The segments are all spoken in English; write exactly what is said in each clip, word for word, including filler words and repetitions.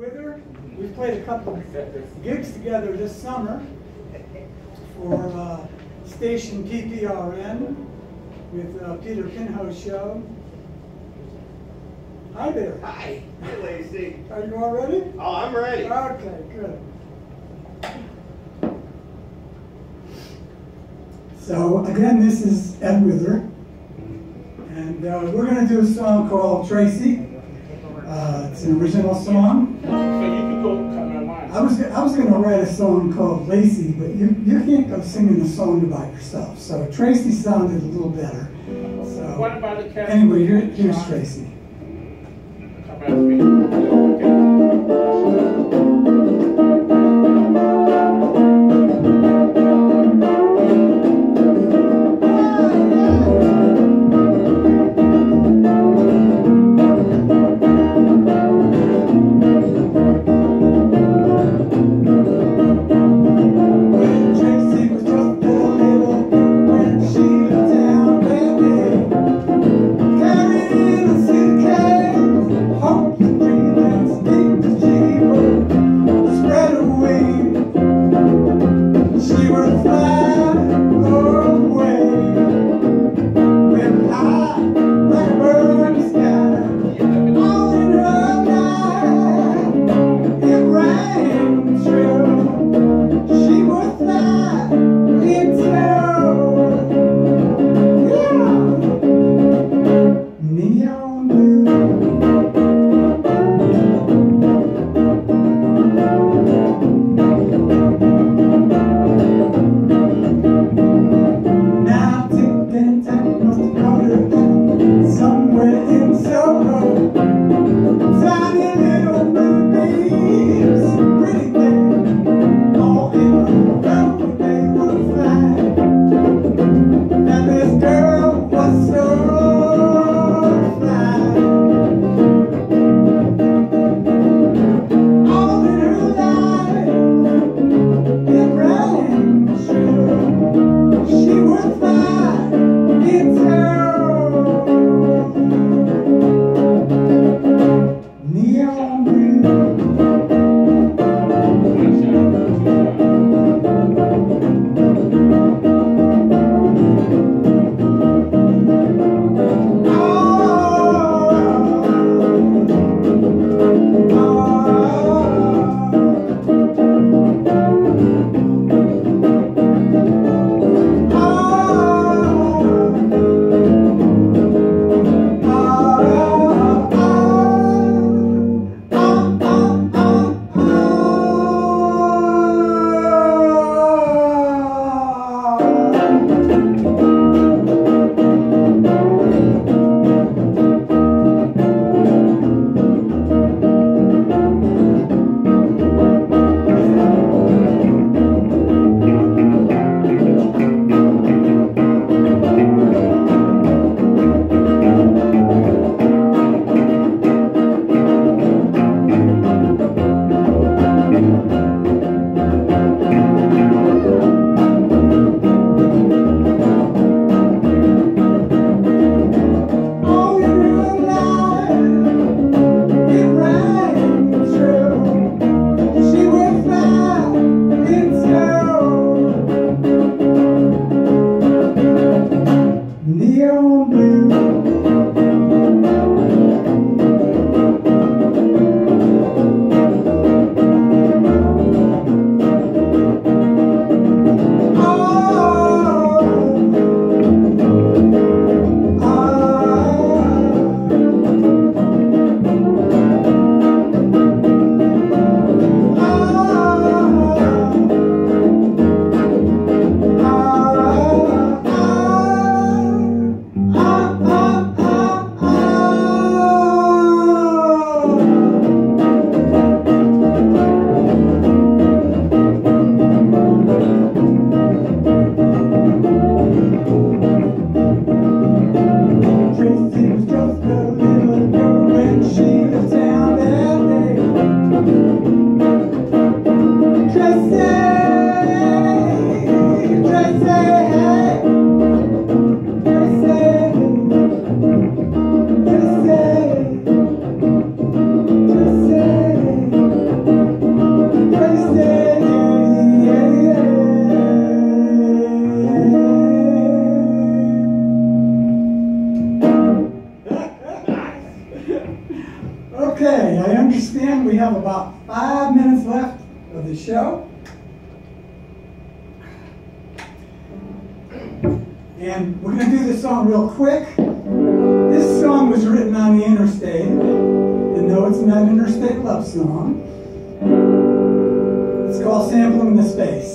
Whitefeather. We've played a couple of gigs together this summer for uh, station P P R N with uh, Peter Pinho's show. Hi there. Hi. Hey, Lacey. Are you all ready? Oh, I'm ready. Okay, good. So again, this is Ed Whitefeather, and uh, we're going to do a song called Tracy. Uh, it's an original song. So you can go come on mine. I was I was going to write a song called Lacy, but you you can't go singing a song by yourself. So Tracy sounded a little better. So What about the cat? anyway, here, here's Tracy. Come after me. Okay, I understand we have about five minutes left of the show. And we're going to do this song real quick. This song was written on the interstate. And no, it's not an interstate love song. It's called Sampling the Space.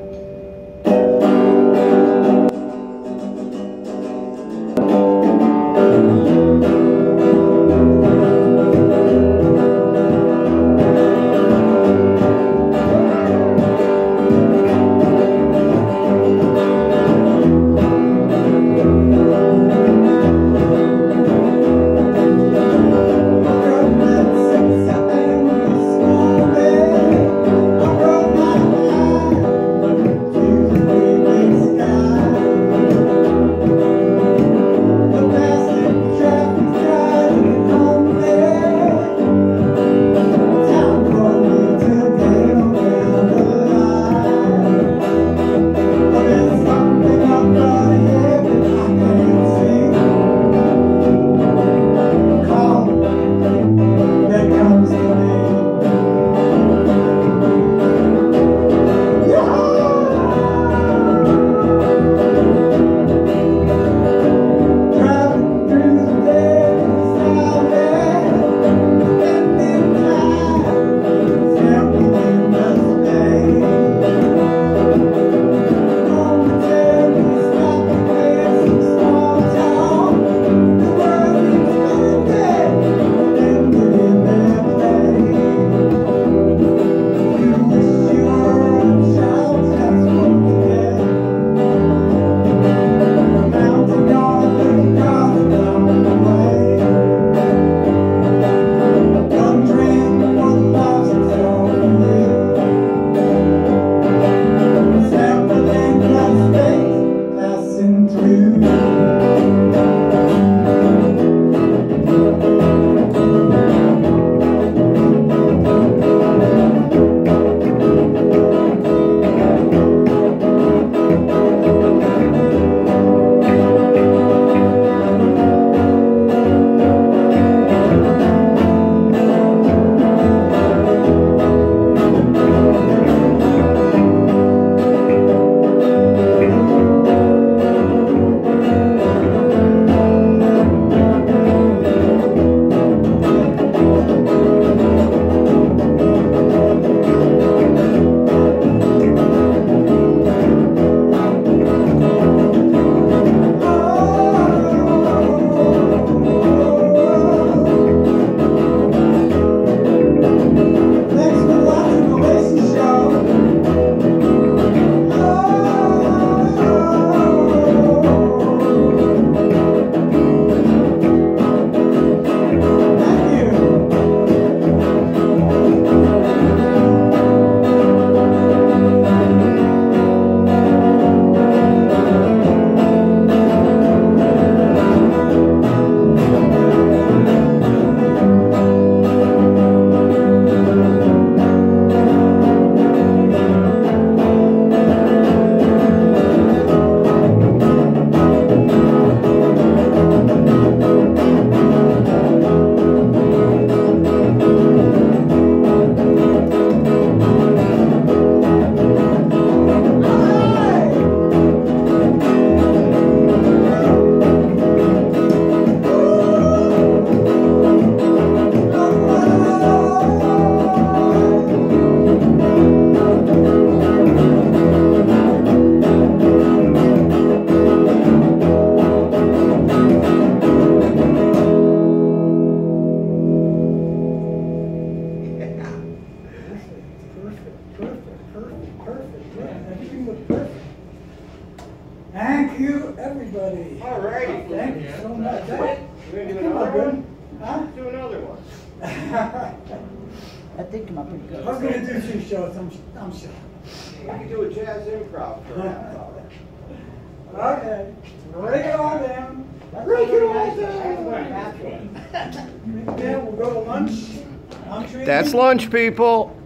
Thank you, everybody. All righty. Thank you so much. We're going to do another one? Huh? Do another one. I think I'm pretty good. I'm going to do two shows, I'm, I'm sure. We can do a jazz improv for a half hour. Okay, break it all down. Break it all Then we'll go to lunch. I'm treating- That's lunch, people.